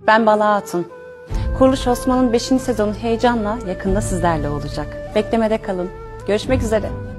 Ben Bala Hatun. Kuruluş Osman'ın 5. sezonu heyecanla yakında sizlerle olacak. Beklemede kalın. Görüşmek üzere.